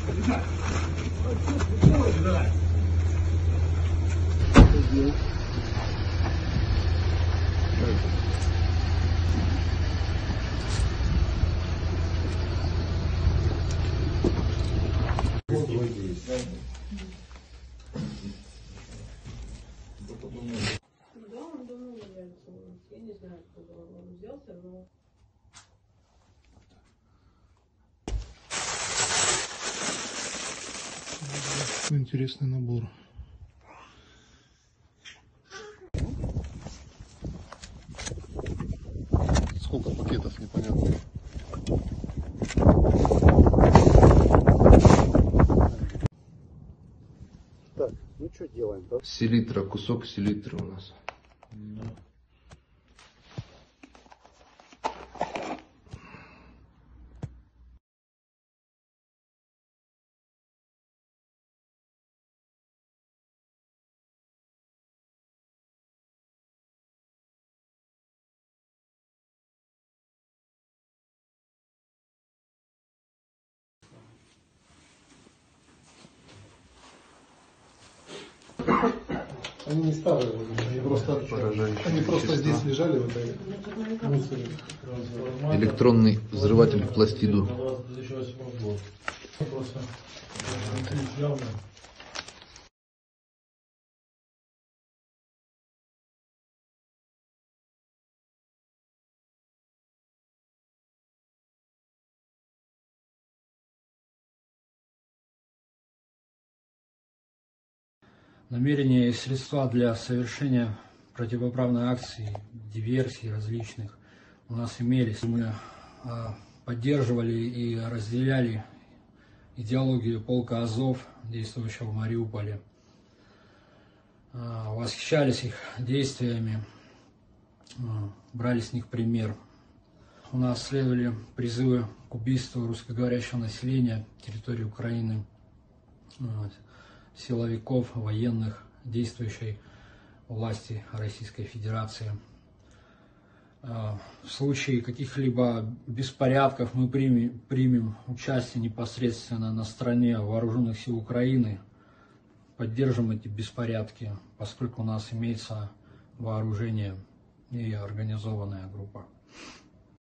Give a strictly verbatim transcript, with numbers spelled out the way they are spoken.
Да, он давно является у нас. Я не знаю, откуда он взялся, но... Интересный набор. Сколько пакетов, непонятно. Так, ну что делаем, да? Селитра, кусок селитры у нас. Да. Они не старые, они просто, они просто здесь лежали в этой мусоре. Электронный взрыватель в пластиду. Намерения и средства для совершения противоправной акции, диверсий различных у нас имелись. Мы поддерживали и разделяли идеологию полка Азов, действующего в Мариуполе. Восхищались их действиями, брали с них пример. У нас следовали призывы к убийству русскоговорящего населения территории Украины, силовиков, военных, действующей власти Российской Федерации. В случае каких-либо беспорядков мы примем, примем участие непосредственно на стороне вооруженных сил Украины, поддержим эти беспорядки, поскольку у нас имеется вооружение и организованная группа.